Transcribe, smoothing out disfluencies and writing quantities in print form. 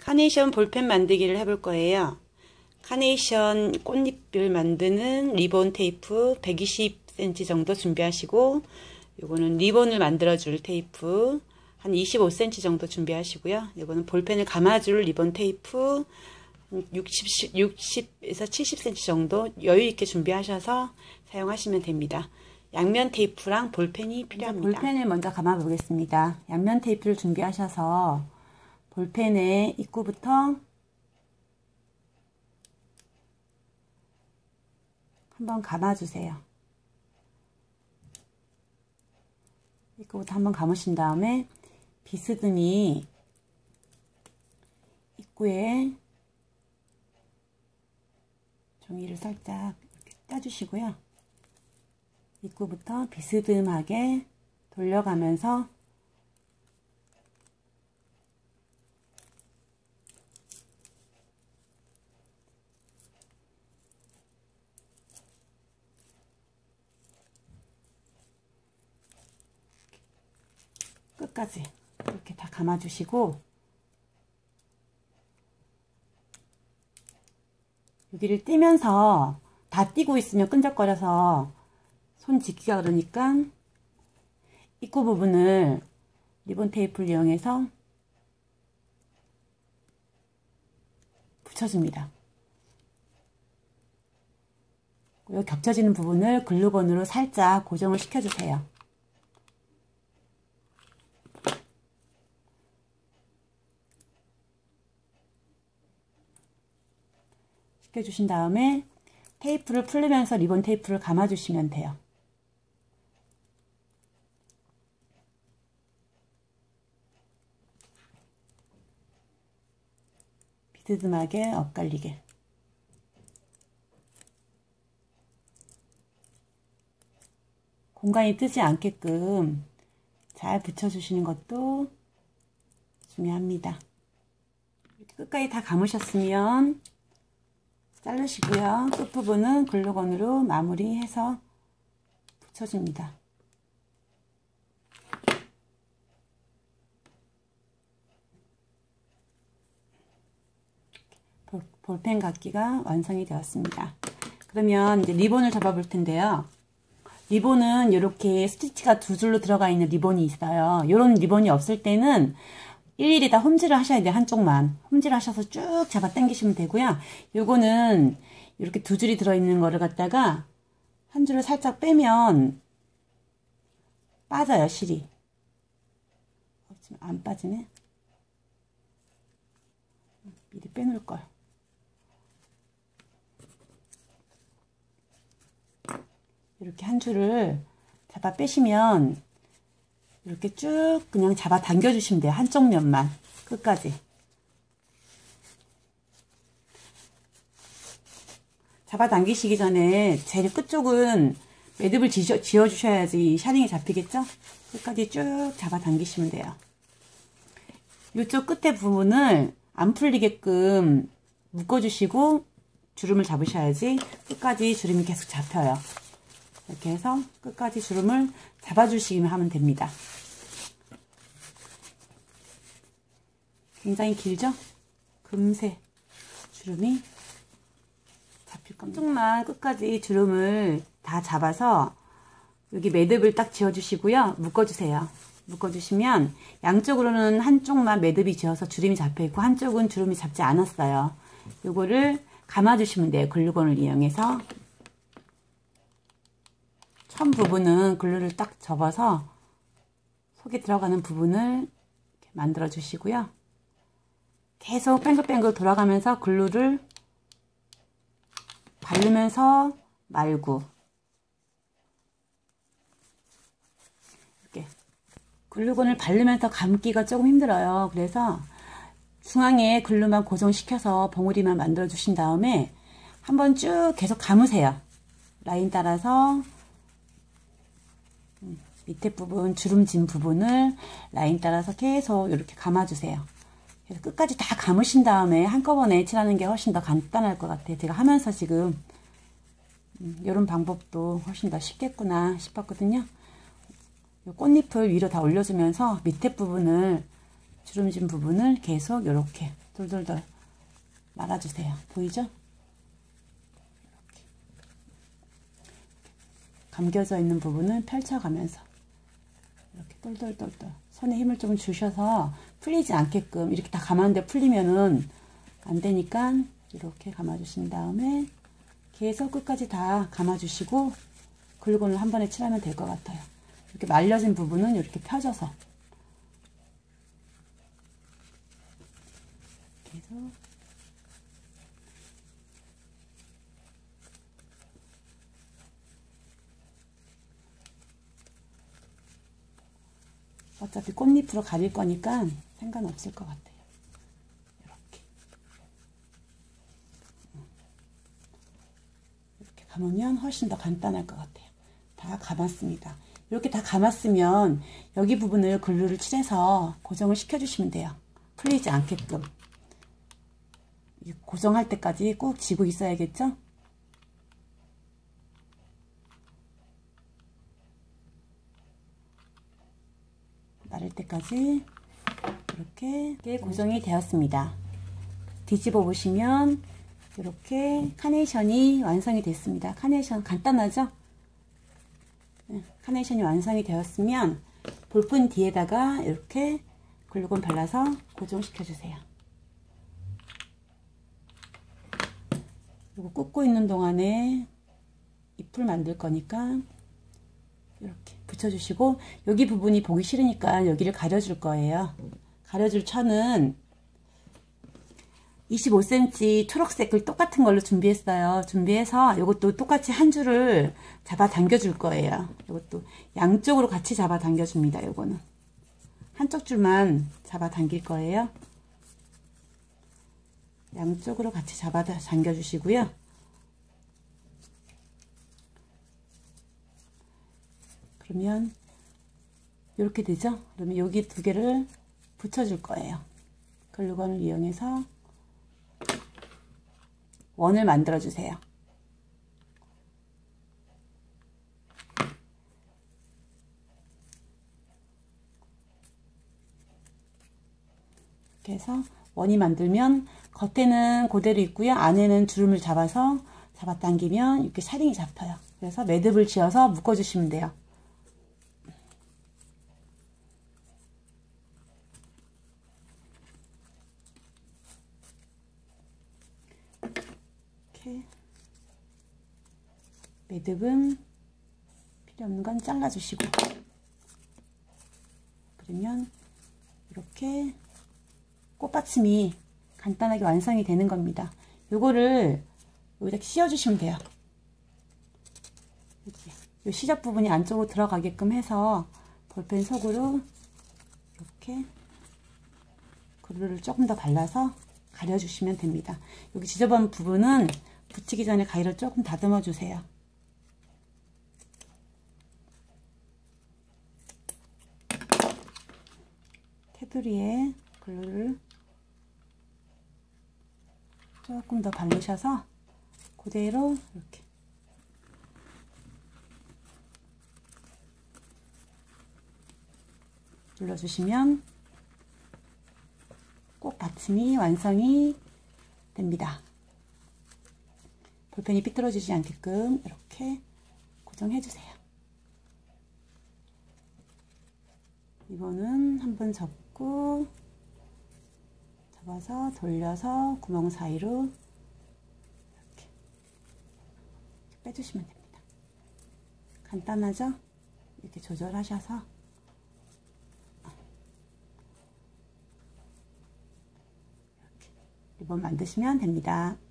카네이션 볼펜 만들기를 해볼 거예요. 카네이션 꽃잎을 만드는 리본 테이프 120cm 정도 준비하시고, 요거는 리본을 만들어줄 테이프 한 25cm 정도 준비하시고요. 요거는 볼펜을 감아줄 리본 테이프 60에서 70cm 정도 여유있게 준비하셔서 사용하시면 됩니다. 양면 테이프랑 볼펜이 필요합니다. 볼펜을 먼저 감아 보겠습니다. 양면 테이프를 준비하셔서 볼펜의 입구부터 한번 감아주세요. 입구부터 한번 감으신 다음에 비스듬히 입구에 종이를 살짝 이렇게 짜주시고요. 입구부터 비스듬하게 돌려가면서 끝까지 이렇게 다 감아주시고, 여기를 띄면서 다 띄고 있으면 끈적거려서 손 짚기가 그러니까 입구 부분을 리본 테이프를 이용해서 붙여줍니다. 여기 겹쳐지는 부분을 글루건으로 살짝 고정을 시켜주세요. 시켜주신 다음에 테이프를 풀리면서 리본 테이프를 감아주시면 돼요. 비스듬하게 엇갈리게. 공간이 뜨지 않게끔 잘 붙여주시는 것도 중요합니다. 이렇게 끝까지 다 감으셨으면 자르시고요. 끝부분은 글루건으로 마무리해서 붙여줍니다. 볼펜 갖기가 완성이 되었습니다. 그러면 이제 리본을 잡아 볼 텐데요. 리본은 이렇게 스티치가 두 줄로 들어가 있는 리본이 있어요. 이런 리본이 없을 때는 일일이 다 홈질을 하셔야 돼요. 한쪽만 홈질 하셔서 쭉 잡아 당기시면 되고요. 요거는 이렇게 두 줄이 들어있는 거를 갖다가 한 줄을 살짝 빼면 빠져요, 실이. 지금 안 빠지네. 미리 빼놓을 걸. 이렇게 한 줄을 잡아 빼시면 이렇게 쭉 그냥 잡아 당겨 주시면 돼요. 한쪽 면만 끝까지. 잡아 당기시기 전에 제일 끝쪽은 매듭을 지어 주셔야지 샤닝이 잡히겠죠? 끝까지 쭉 잡아 당기시면 돼요. 이쪽 끝에 부분을 안 풀리게끔 묶어 주시고 주름을 잡으셔야지 끝까지 주름이 계속 잡혀요. 이렇게 해서 끝까지 주름을 잡아주시기만 하면 됩니다. 굉장히 길죠? 금세 주름이 잡힐 겁니다. 한쪽만 끝까지 주름을 다 잡아서 여기 매듭을 딱 지어주시고요. 묶어주세요. 묶어주시면 양쪽으로는 한쪽만 매듭이 지어서 주름이 잡혀있고 한쪽은 주름이 잡지 않았어요. 요거를 감아주시면 돼요. 글루건을 이용해서. 천 부분은 글루를 딱 접어서 속에 들어가는 부분을 이렇게 만들어 주시고요. 계속 뱅글뱅글 돌아가면서 글루를 바르면서 말고 이렇게 글루건을 바르면서 감기가 조금 힘들어요. 그래서 중앙에 글루만 고정시켜서 봉우리만 만들어 주신 다음에 한번 쭉 계속 감으세요. 라인 따라서 밑에 부분, 주름진 부분을 라인 따라서 계속 이렇게 감아주세요. 그래서 끝까지 다 감으신 다음에 한꺼번에 칠하는 게 훨씬 더 간단할 것 같아요. 제가 하면서 지금 이런 방법도 훨씬 더 쉽겠구나 싶었거든요. 꽃잎을 위로 다 올려주면서 밑에 부분을, 주름진 부분을 계속 이렇게 돌돌돌 말아주세요. 보이죠? 이렇게 감겨져 있는 부분을 펼쳐가면서 이렇게 돌돌돌돌 손에 힘을 좀 주셔서 풀리지 않게끔, 이렇게 다 감았는데 풀리면은 안 되니까 이렇게 감아주신 다음에 계속 끝까지 다 감아주시고 글루건을 한 번에 칠하면 될 것 같아요. 이렇게 말려진 부분은 이렇게 펴져서 계속 어차피 꽃잎으로 가릴 거니까 상관없을 것 같아요. 이렇게 감으면 훨씬 더 간단할 것 같아요. 다 감았습니다. 이렇게 다 감았으면 여기 부분을 글루를 칠해서 고정을 시켜주시면 돼요. 풀리지 않게끔. 고정할 때까지 꼭 쥐고 있어야겠죠? 마를 때까지 이렇게 고정이 되었습니다. 뒤집어 보시면 이렇게 카네이션이 완성이 됐습니다. 카네이션 간단하죠? 네, 카네이션이 완성이 되었으면 볼펜 뒤에다가 이렇게 글루건 발라서 고정시켜 주세요. 이거 꽂고 있는 동안에 잎을 만들 거니까 이렇게 붙여주시고, 여기 부분이 보기 싫으니까 여기를 가려줄 거예요. 가려줄 천은 25cm 초록색을 똑같은 걸로 준비했어요. 준비해서 이것도 똑같이 한 줄을 잡아 당겨 줄 거예요. 이것도 양쪽으로 같이 잡아 당겨 줍니다. 이거는 한쪽 줄만 잡아 당길 거예요. 양쪽으로 같이 잡아 당겨 주시고요. 그러면 이렇게 되죠? 그러면 여기 두 개를 붙여줄 거예요. 글루건을 이용해서 원을 만들어 주세요. 이렇게 해서 원이 만들면 겉에는 그대로 있고요. 안에는 주름을 잡아서 잡아당기면 이렇게 샤링이 잡혀요. 그래서 매듭을 지어서 묶어주시면 돼요. 이렇게 매듭은 필요 없는 건 잘라주시고, 그러면 이렇게 꽃받침이 간단하게 완성이 되는 겁니다. 요거를 여기다 씌워주시면 돼요. 이 시접 부분이 안쪽으로 들어가게끔 해서 볼펜 속으로 이렇게 글루를 조금 더 발라서 가려주시면 됩니다. 여기 지저분 부분은 붙이기 전에 가위를 조금 다듬어 주세요. 테두리에 글루를 조금 더 바르셔서 그대로 이렇게 눌러주시면 꼭 받침이 완성이 됩니다. 볼펜이 삐뚤어지지 않게끔 이렇게 고정해 주세요. 이거는 한번 접고 잡아서 돌려서 구멍 사이로 이렇게 빼주시면 됩니다. 간단하죠? 이렇게 조절하셔서 이렇게 리본 만드시면 됩니다.